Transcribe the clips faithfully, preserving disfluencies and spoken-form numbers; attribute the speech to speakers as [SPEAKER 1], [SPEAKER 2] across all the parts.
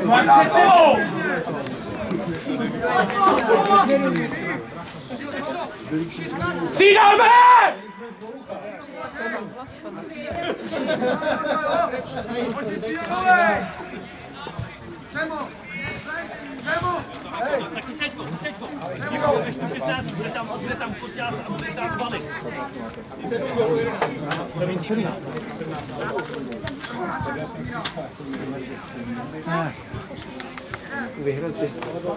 [SPEAKER 1] Máš před sebou! Střídáme!
[SPEAKER 2] Tak si seďko, si seďko. Ve sto šestnáct bude tam, bude tam Koťás a bude tam Balik.
[SPEAKER 3] Vyhroty.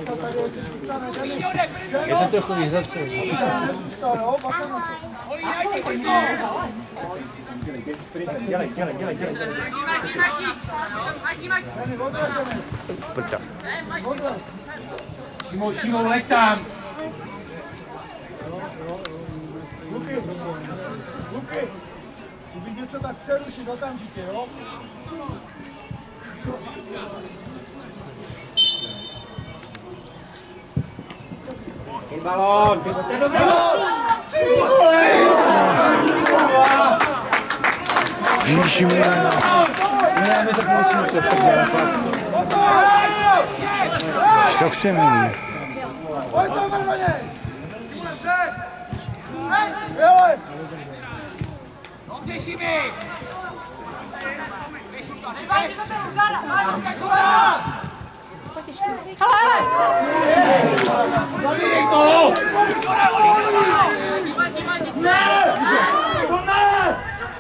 [SPEAKER 3] Je to trochu vyhroty.
[SPEAKER 1] Dělej, dělej, dělej, dělej.
[SPEAKER 3] Prča.
[SPEAKER 1] Šimou, Šimou, leď tam.
[SPEAKER 4] Luky, Luky, kdyby něco tak přerušit okamžitě, jo?
[SPEAKER 3] Ty balón!
[SPEAKER 4] Ty vole!
[SPEAKER 3] Ježišmarja. Ne, my tak musíme to tak dělat. Co chceme mít?
[SPEAKER 4] Pojď tam na něj! Jele!
[SPEAKER 1] Dobře, Šimi!
[SPEAKER 5] Hele!
[SPEAKER 1] Zavírej to!
[SPEAKER 4] Ne! Ne!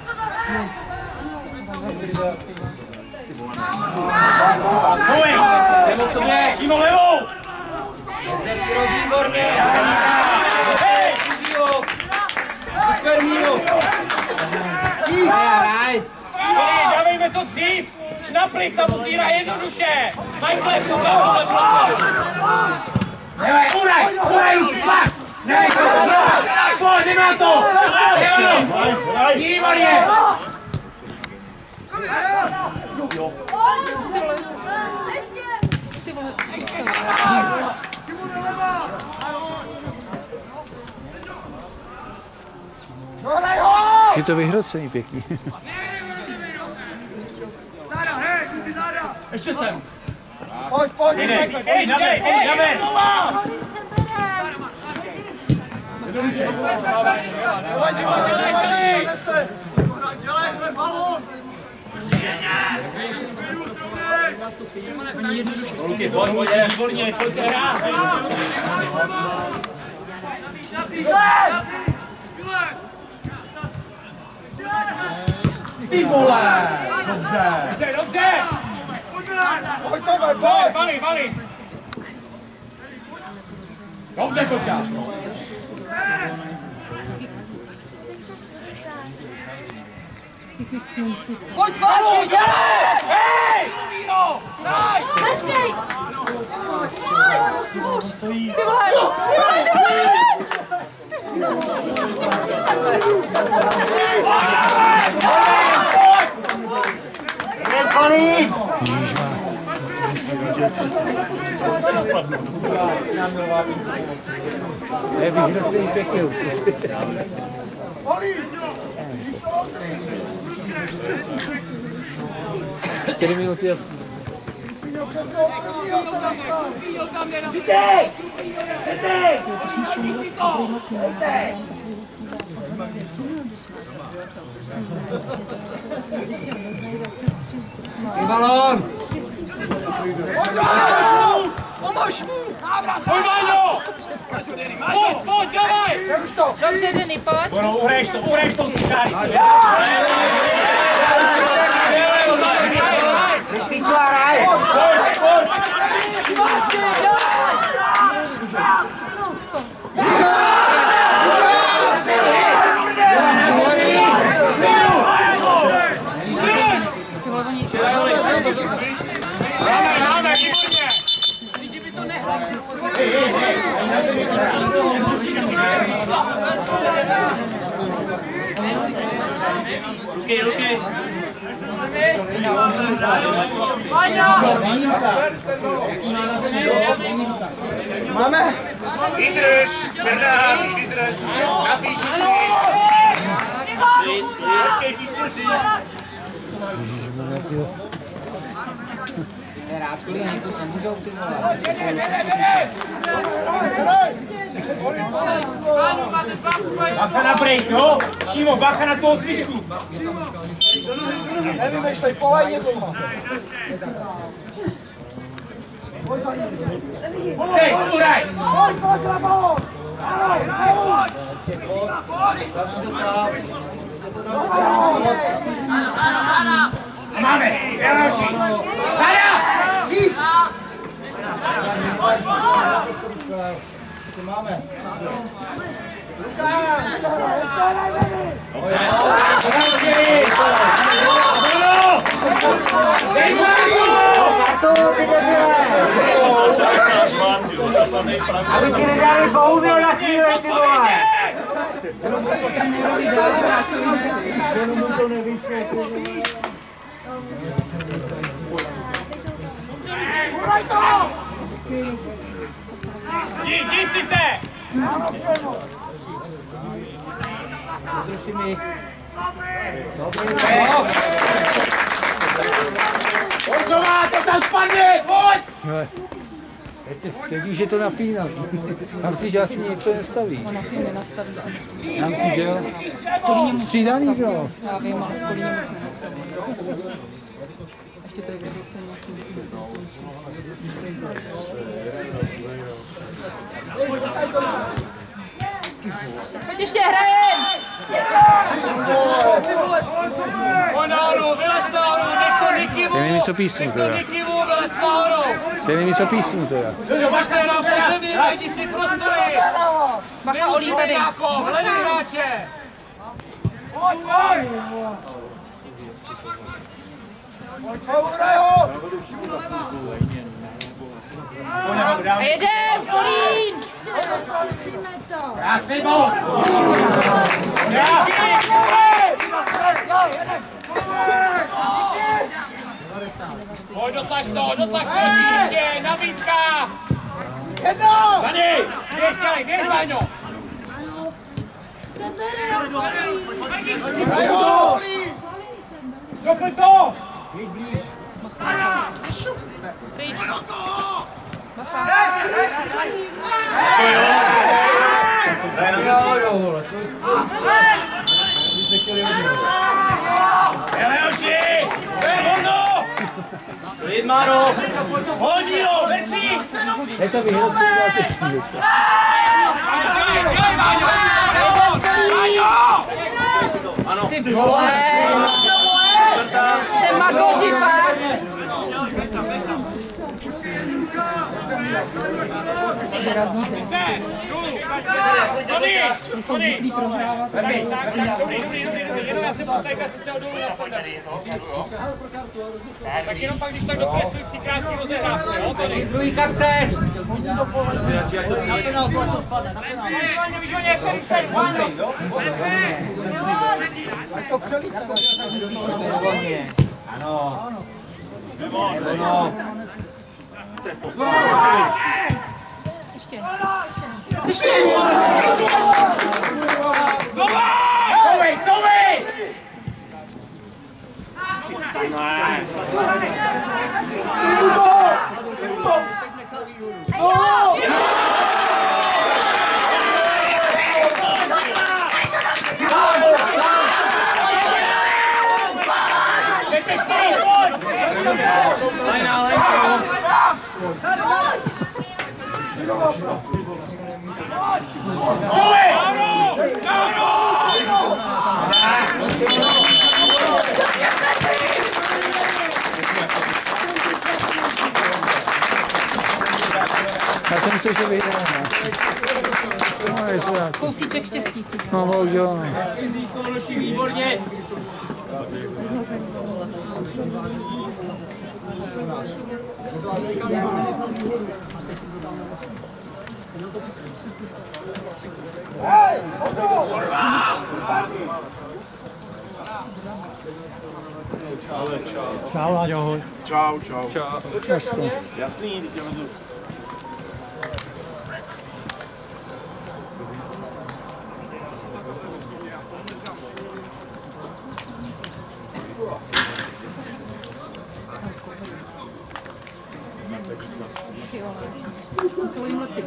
[SPEAKER 1] Pojď! Levou co mě! Šimo, levou! Výborně! Hej! Super míru!
[SPEAKER 3] Hraj!
[SPEAKER 1] Dávejme to dřív! Šnaplik tam musí hrát jednoduše! Michael, tu hlavu, prostor! Hele, uraj! Uraj, tlak! Nevej to! Pojď, jdeme na to! Výborně!
[SPEAKER 5] Ty vole,
[SPEAKER 3] Je to vyhrocení pěkný.
[SPEAKER 1] Ještě sem!
[SPEAKER 4] Pojď, pojď!
[SPEAKER 1] Hej, hej, dávej, hej, dávej! Jednoduše!
[SPEAKER 4] Nevadí, nevadí, nevadí, nese! Dělej, ten balón!
[SPEAKER 1] Pojď, pojď, pojď, výborně, pojďte hrát!
[SPEAKER 4] Ty vole! Dobře!
[SPEAKER 1] Dobře, dobře!
[SPEAKER 4] Pojď to, pojď!
[SPEAKER 1] Pojď, Vali, Vali! Dobře, Koťa! Pojď, Vali, dělej! Hej! Míro! Daj!
[SPEAKER 5] Počkej! Ty vole! Ty vole, ty vole!
[SPEAKER 3] Kolín! Je vyhrocení pěkný už. Čtyři minuty.
[SPEAKER 1] Přitej! Přitej! Přitej! Přitej!
[SPEAKER 3] Balón!
[SPEAKER 1] Pomož mu! Pojď, Váňo! Pojď, pojď, dávaj!
[SPEAKER 5] Dobře, Denny, pojď.
[SPEAKER 1] Ono, uhraješ to, uhraješ to, Cikári!
[SPEAKER 3] Spíču a hraj!
[SPEAKER 1] Pojď, pojď! Dáme, dáme, výborně! Kdyby to nehrál. Luky, Luky!
[SPEAKER 4] Máme!
[SPEAKER 1] Vydrž! Černá hází, vydrž! Napíši si! Počkej, písku si!
[SPEAKER 3] Rád klíně, to nemůžou ty vole.
[SPEAKER 1] Bacha na break, jo? Šímo, bacha na toho svišku.
[SPEAKER 4] Nevymýšlej, polejně to.
[SPEAKER 1] Hej, Uraj!
[SPEAKER 4] Pojď, pojď na balón!
[SPEAKER 1] Máme, další! Sada!
[SPEAKER 4] Máme.
[SPEAKER 3] Kartu, ty debile! Aby ti nedali bohuměl na chvíli, ty vole! Jenom to všechny neroví dál, jenom mu to nevyšlo, ty vole.
[SPEAKER 4] Uraj to!
[SPEAKER 1] Jdi, jdi si se!
[SPEAKER 3] Drží mi.
[SPEAKER 1] Ožová, to tam spadne, pojď!
[SPEAKER 3] Teď už je to napínat. Já myslím, že asi něco nestaví.
[SPEAKER 5] On asi nenastaví.
[SPEAKER 3] Já myslím, že jo.
[SPEAKER 5] Kolíně mu
[SPEAKER 3] Střídaný bylo.
[SPEAKER 5] Já vím, ale kolíně moc nenastaví. Ještě to je vyhodnocení. Pojď ještě, hrajem!
[SPEAKER 2] Pojď nahoru, vylez nahoru, nech to Nikivu!
[SPEAKER 3] Dej mi něco písnu teda.
[SPEAKER 2] Nech to Nikivu, vylez nahoru!
[SPEAKER 3] Dej mi něco písnu teda.
[SPEAKER 2] Pojď se na pozemí, najdi si prostory!
[SPEAKER 5] Bacha, Olí tady.
[SPEAKER 2] Hledej hráče! Pojď, pojď!
[SPEAKER 5] A jedem, Kolín!
[SPEAKER 1] Krásný bol!
[SPEAKER 2] Pojď, dotlač to, dotlač to, ještě, nabídka!
[SPEAKER 4] Jedno!
[SPEAKER 1] Za něj!
[SPEAKER 2] Běž, Kaj, běž, Váňo!
[SPEAKER 1] Doplň to!
[SPEAKER 5] Pryč.
[SPEAKER 1] Eleoši! To je volno! Klid, Máro! Hodí ho, vesí!
[SPEAKER 3] Je to vyhrát třicet věc.
[SPEAKER 5] Ty vole! Jsem magoži, fakt! Vyrazíte. Jsou zvyklí prohrávat.
[SPEAKER 2] Dobrý, dobrý, dobrý, jenom já se postajka, jestli se odolů na standard. Tak jenom pak, když tak dopresuj třikrát ty rozehrávky, jo, tady.
[SPEAKER 3] Druhý kapse!
[SPEAKER 4] Na penálku, ať to spadne, na penálku.
[SPEAKER 2] Váňo, víš, oni jak se vypřed, Váňo.
[SPEAKER 4] Ať to přelítne.
[SPEAKER 3] Ano.
[SPEAKER 1] Ano.
[SPEAKER 5] Ještě. Ještě.
[SPEAKER 1] Couvej, couvej!
[SPEAKER 3] Já jsem myslel, že vyhráme. No, jestli já.
[SPEAKER 5] Kousíček štěstí.
[SPEAKER 3] No, bohužel.
[SPEAKER 1] Výborně!
[SPEAKER 3] Čau, Láďo, ahoj.
[SPEAKER 4] Čau, čau.
[SPEAKER 3] Dneska.
[SPEAKER 4] Jasný, teď vezu.
[SPEAKER 5] To jim lepí.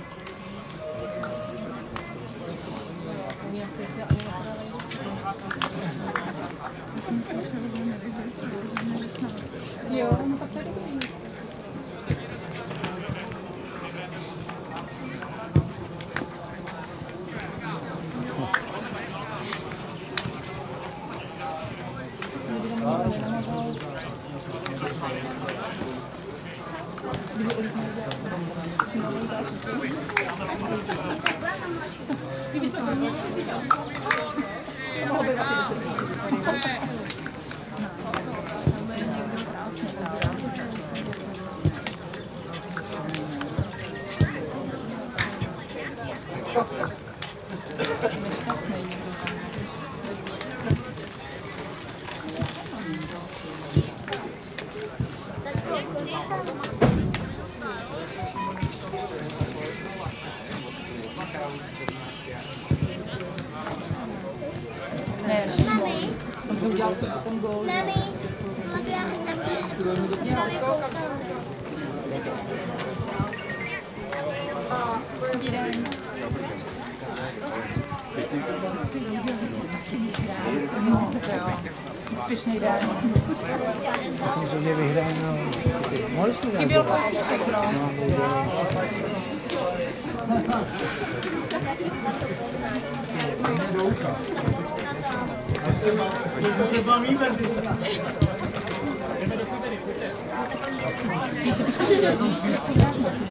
[SPEAKER 5] Jo, no tak to je dobrý. Ne, Šimon. Můžu udělat ten gól.
[SPEAKER 6] Nani, já
[SPEAKER 5] Úspěšný den.
[SPEAKER 3] Myslím, že vyhrajeme. Mohli jsme dát.
[SPEAKER 5] Chyběl kousíček, no.
[SPEAKER 3] Co se bavíme, ty?